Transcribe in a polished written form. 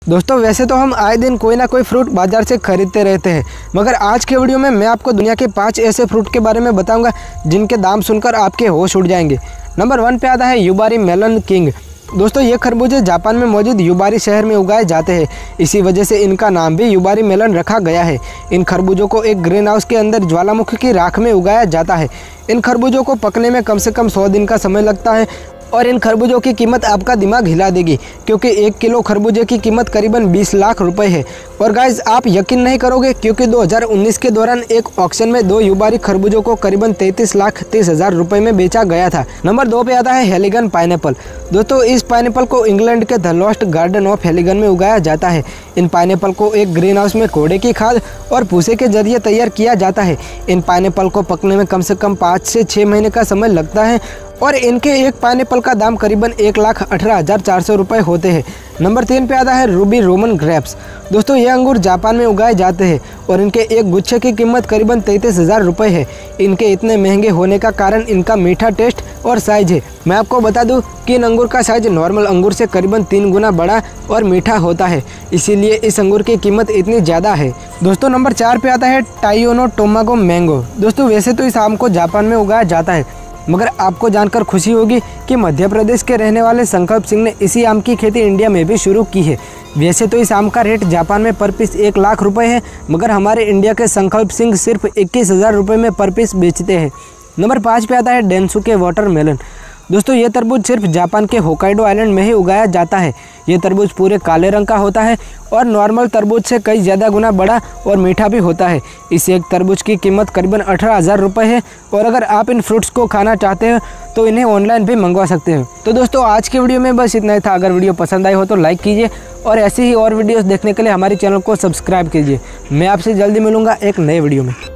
दोस्तों वैसे तो हम आए दिन कोई ना कोई फ्रूट बाजार से खरीदते रहते हैं, मगर आज के वीडियो में मैं आपको दुनिया के 5 ऐसे फ्रूट के बारे में बताऊंगा जिनके दाम सुनकर आपके होश उड़ जाएंगे। नंबर 1 पे आता है युबारी मेलन किंग। दोस्तों ये खरबूजे जापान में मौजूद युबारी शहर में उगाए जाते हैं, इसी वजह से इनका नाम भी युबारी मेलन रखा गया है। इन खरबूजों को एक ग्रीन हाउस के अंदर ज्वालामुखी की राख में उगाया जाता है। इन खरबूजों को पकने में कम से कम 100 दिन का समय लगता है और इन खरबूजों की कीमत आपका दिमाग हिला देगी, क्योंकि 1 किलो खरबूजे की कीमत करीबन 20 लाख रुपए है। और गाइज आप यकीन नहीं करोगे, क्योंकि 2019 के दौरान एक ऑक्शन में 2 युबारी खरबूजों को करीबन 33,30,000 रुपए में बेचा गया था। नंबर 2 पे आता है हेलिगन पाइनएप्पल। दोस्तों इस पाइनएप्पल को इंग्लैंड के the lost garden of Heligan में उगाया जाता है। इन पाइनएप्पल को एक ग्रीन हाउस में कोड़े की खाद और भूसे के जरिए तैयार किया जाता है। इन पाइनएप्पल को पकने में कम से कम 5 से 6 महीने का समय लगता है और इनके एक पाइनएप्पल का दाम करीबन 1,18,400 रुपये होते हैं। नंबर 3 पे आता है रूबी रोमन ग्रेप्स। दोस्तों ये अंगूर जापान में उगाए जाते हैं और इनके एक गुच्छे की कीमत करीबन 33,000 रुपये है। इनके इतने महंगे होने का कारण इनका मीठा टेस्ट और साइज है। मैं आपको बता दूं कि इन अंगूर का साइज नॉर्मल अंगूर से करीबन 3 गुना बड़ा और मीठा होता है, इसीलिए इस अंगूर की कीमत इतनी ज़्यादा है। दोस्तों नंबर 4 पे आता है टाइयोनो टोमागो मैंगो। दोस्तों वैसे तो इस आम को जापान में उगाया जाता है, मगर आपको जानकर खुशी होगी कि मध्य प्रदेश के रहने वाले संकल्प सिंह ने इसी आम की खेती इंडिया में भी शुरू की है। वैसे तो इस आम का रेट जापान में पर पीस 1 लाख रुपए है, मगर हमारे इंडिया के संकल्प सिंह सिर्फ 21,000 रुपये में पर पीस बेचते हैं। नंबर 5 पे आता है डेनसुके वाटरमेलन। दोस्तों ये तरबूज सिर्फ जापान के होकाइडो आइलैंड में ही उगाया जाता है। ये तरबूज पूरे काले रंग का होता है और नॉर्मल तरबूज से कई ज़्यादा गुना बड़ा और मीठा भी होता है। इस एक तरबूज की कीमत करीबन 18,000 रुपये है और अगर आप इन फ्रूट्स को खाना चाहते हो तो इन्हें ऑनलाइन भी मंगवा सकते हो। तो दोस्तों आज के वीडियो में बस इतना ही था। अगर वीडियो पसंद आई हो तो लाइक कीजिए और ऐसी ही और वीडियोज़ देखने के लिए हमारे चैनल को सब्सक्राइब कीजिए। मैं आपसे जल्दी मिलूँगा एक नए वीडियो में।